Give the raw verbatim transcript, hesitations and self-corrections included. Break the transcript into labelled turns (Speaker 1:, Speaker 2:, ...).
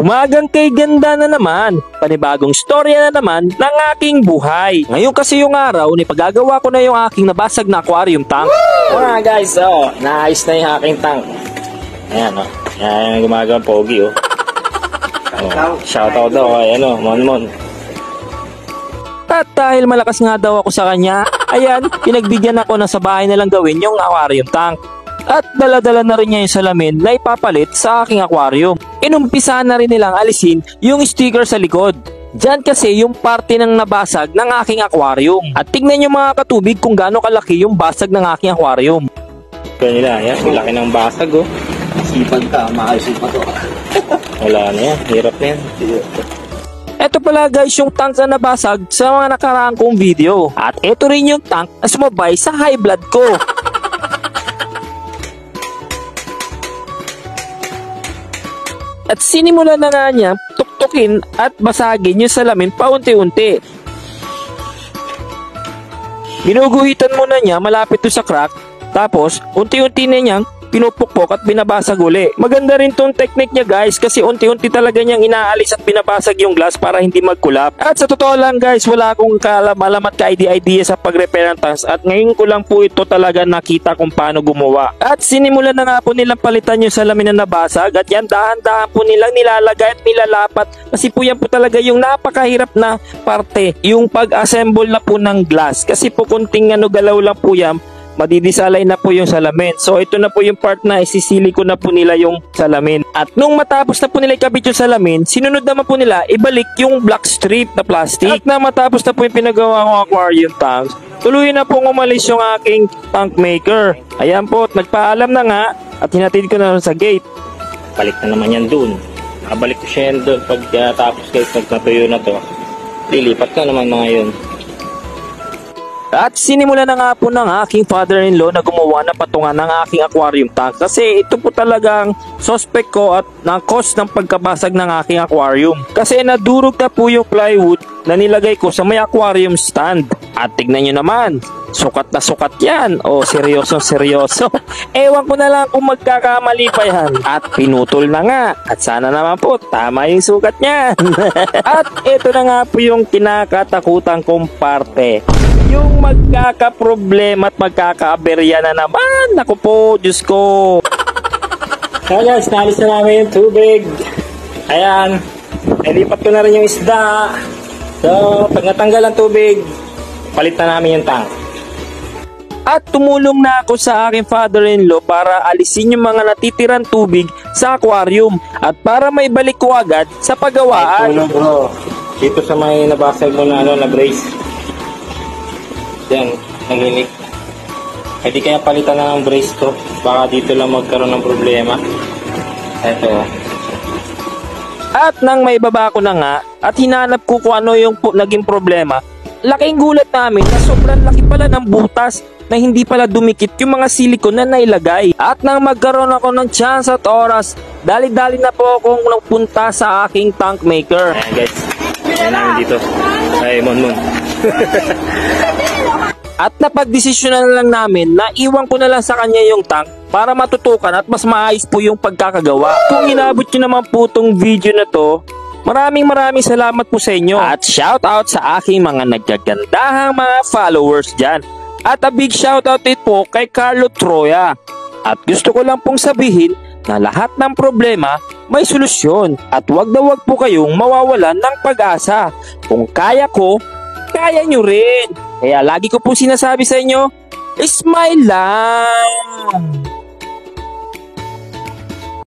Speaker 1: Umagang kay ganda na naman, panibagong storya na naman ng aking buhay. Ngayon kasi yung araw, ni pagagawa ko na yung aking nabasag na aquarium tank.
Speaker 2: Mga guys, oh, naayos na yung aking tank. Ayan, oh. Ayan, gumagawang pogi, oh. Oh, shoutout daw, ayan, oh, Monmon.
Speaker 1: At dahil malakas nga daw ako sa kanya, ayan, pinagbigyan ako na sa bahay na lang gawin yung aquarium tank. At dala-dala na rin niya yung salamin na ipapalit sa aking aquarium. Inumpisa na rin nilang alisin yung sticker sa likod. Diyan kasi yung parte ng nabasag ng aking aquarium. At tignan nyo mga katubig kung gaano kalaki yung basag ng aking aquarium.
Speaker 2: Kanila, yan, laki ng basag, oh.
Speaker 3: Sipag ka, maayos pa to.
Speaker 2: Wala na yan, hirap na yan.
Speaker 1: Ito pala guys yung tank na nabasag sa mga nakaraang kong video. At ito rin yung tank na sumabay sa high blood ko. At sinimulan na nga niya tuktukin at basagin yung salamin paunti-unti. Ginuguhitan muna niya malapit to sa crack, tapos unti-unti na niyang pinupukpok at binabasag uli. Maganda rin tong technique niya guys kasi unti-unti talaga niyang inaalis at binabasag yung glass para hindi magkulap. At sa totoo lang guys, wala akong kalam-alam at ka-idea sa pag-repair ng tanks at ngayon ko lang po ito talaga nakita kung paano gumawa. At sinimulan na nga po nilang palitan yung salamin na nabasag at yan dahan-dahan po nilang nilalagay at nilalapat kasi po yan po talaga yung napakahirap na parte, yung pag-assemble na po ng glass kasi po kunting ano galaw lang po yan, madidisalay na po yung salamin. So ito na po yung part na isisili ko na po nila yung salamin. At nung matapos na po nila ikabit yung salamin, sinunod naman po nila ibalik yung black strip na plastic. At na matapos na po yung pinagawa kong aquarium tanks, tuloy na po umalis yung aking tank maker. Ayan po, nagpaalam na nga at hinatid ko na sa gate.
Speaker 2: Balik na naman yan dun. Nakabalik ko siya yan dun pag uh, tapos guys nagtatuyo na to. Lilipat na naman mga yun.
Speaker 1: At sinimula na nga po ng aking father-in-law na gumawa na patungan ng aking aquarium tank kasi ito po talagang suspect ko at ng cause ng pagkabasag ng aking aquarium. Kasi nadurog na po yung plywood na nilagay ko sa may aquarium stand. At tignan nyo naman, sukat na sukat yan. O seryoso seryoso. Ewan ko na lang kung magkakamali pa yan. At pinutol na nga. At sana naman po tama yung sukat niyan. At ito na nga po yung kinakatakutan kong parte. Yung magkakaproblema at magkakaaberya na naman. Naku po, Diyos ko.
Speaker 2: So guys, naalis na namin yung tubig. Ayan. Nalipat ko na rin yung isda. So, pag natanggal ang tubig, palit na namin yung tank.
Speaker 1: At tumulong na ako sa aking father-in-law para alisin yung mga natitirang tubig sa aquarium. At para maibalik ko agad sa pagawaan.
Speaker 2: Ay, bro. Dito sa may nabasag mo na, ano, na brace. Yan, nanginig. Pwede kaya palitan na ng brace to. Baka dito lang magkaroon ng problema. Eto.
Speaker 1: At nang may baba ko na nga at hinanap ko kung ano yung po, naging problema, laking gulat namin na sobrang laki pala ng butas na hindi pala dumikit yung mga silicone na nailagay. At nang magkaroon ako ng chance at oras, dali-dali na po akong nagpunta sa aking tank maker.
Speaker 2: Ayan guys, ayan namin dito. Ay, Monmon.
Speaker 1: At napagdesisyonan na lang namin na iwan ko na lang sa kanya yung tank para matutukan at mas maayos po yung pagkakagawa. Kung inabot nyo naman po itong video na to, maraming maraming salamat po sa inyo. At shout out sa aking mga nagagandahang mga followers dyan. At a big shout out din po kay Carlo Troya. At gusto ko lang pong sabihin na lahat ng problema may solusyon. At wag na wag po kayong mawawalan ng pag-asa. Kung kaya ko, kaya nyo rin. Kaya lagi ko po sinasabi sa inyo, smile lang!